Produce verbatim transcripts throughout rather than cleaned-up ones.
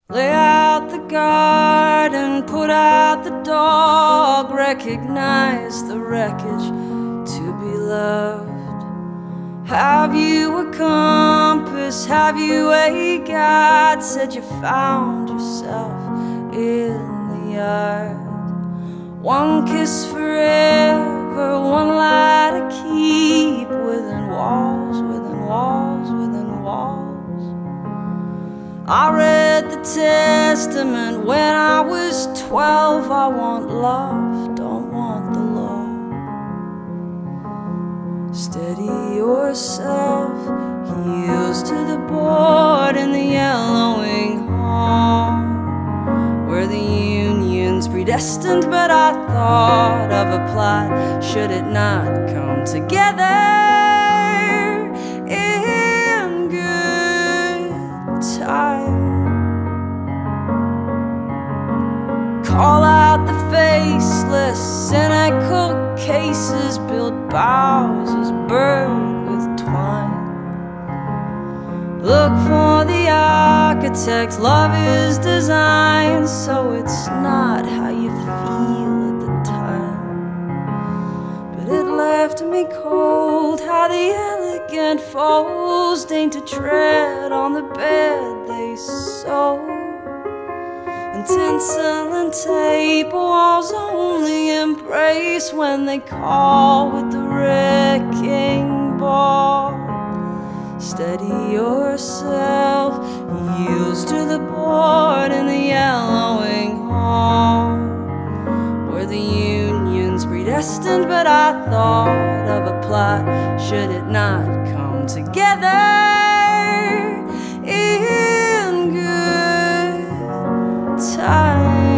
Lay out the garden, put out the dog, recognize the wreckage to be loved. Have you a compass? Have you a guide? Said you found yourself in the yard. One kiss forever, one lie to keep, within walls, within walls, within walls. I read the Testament when I was twelve. I want love, don't want the law. Steady yourself, heels to the board in the yellowing hall, where the union's predestined, but I thought of a plot. Should it not come together in good time? Call out the faceless, cynical cases, build boughs as bird with twine. Look for the architect, love is designed, so it's not how you feel at the time. But it left me cold, how the elegant foes deign to tread on the bed they sewed. And tinsel and tape walls only embrace when they call with the wrecking ball. Steady yourself, heels to the board in the yellowing hall, where the union's predestined, but I thought of a plot. Should it not come together in good time?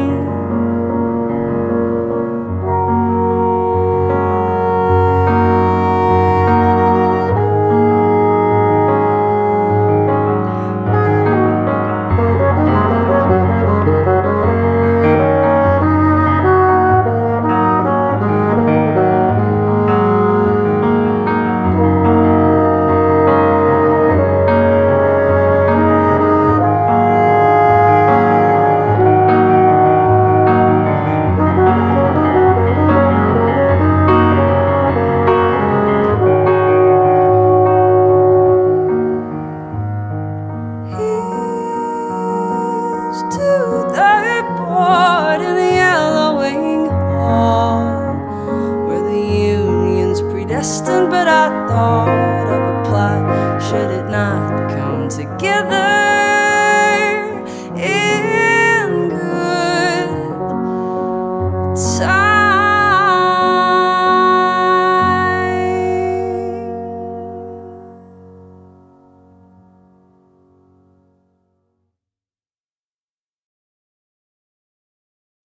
But I thought of a plot. Should it not come together in good time?